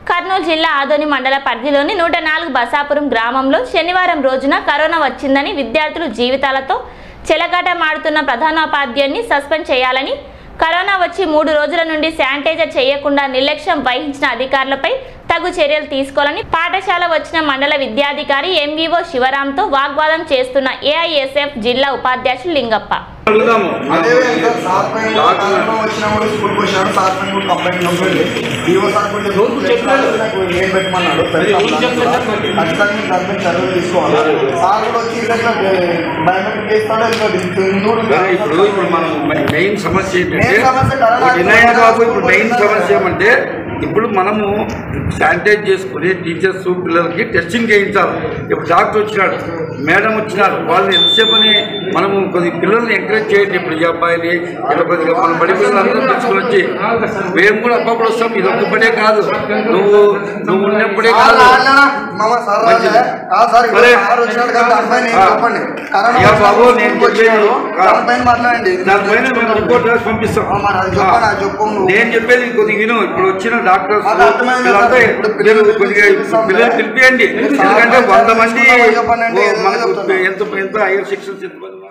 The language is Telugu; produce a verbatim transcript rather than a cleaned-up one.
కర్నూలు జిల్లా ఆదోని మండల పరిధిలోని నూట నాలుగు బసాపురం గ్రామంలో శనివారం రోజున కరోనా వచ్చిందని విద్యార్థులు జీవితాలతో చెలగాటమాడుతున్న ప్రధానోపాధ్యాయుని సస్పెండ్ చేయాలని, కరోనా వచ్చి మూడు రోజుల నుండి శానిటైజర్ చేయకుండా నిర్లక్ష్యం వహించిన అధికారులపై తగు చర్యలు తీసుకోవాలని పాఠశాల వచ్చిన మండల విద్యాధికారి ఎంవీఓ శివరాంతో వాగ్వాదం చేస్తున్న ఏఐఎస్ఎఫ్ జిల్లా ఉపాధ్యక్షులు లింగప్ప. మెయిన్ సమస్య మెయిన్ సమస్య ఏమంటే ఇప్పుడు మనము శానిటైజ్ చేసుకుని టీచర్స్ పిల్లలకి టెస్టింగ్ చేయించాలి. ఇప్పుడు డాక్టర్ వచ్చినాడు, మేడం వచ్చినారు, వాళ్ళని ఎంతసేపని మనము కొద్ది పిల్లల్ని ఎంకరేజ్ చేయండి. ఇప్పుడు ఈ అబ్బాయిని ఇలా కొద్దిగా మనం బడి పిల్లలందరూ తెచ్చుకొని వచ్చి మేము కూడా అప్పుడప్పుడు వస్తాం. ఇది ఒక పడే కాదు, నువ్వు నువ్వు ఉన్నప్పుడే కాదు. బాబు నేను చెప్పేది దానిపైన మేము రిపోర్ట్ రాసి పంపిస్తాం. నేను చెప్పేది కొద్దిగా విను. ఇప్పుడు వచ్చిన డాక్టర్స్ పిల్లలంతా కొద్దిగా పిల్లలు పిలిపియండి. ఎందుకంటే వంద మంది ఎంత ఎంత హైయర్ సెక్షన్స్ ఎంత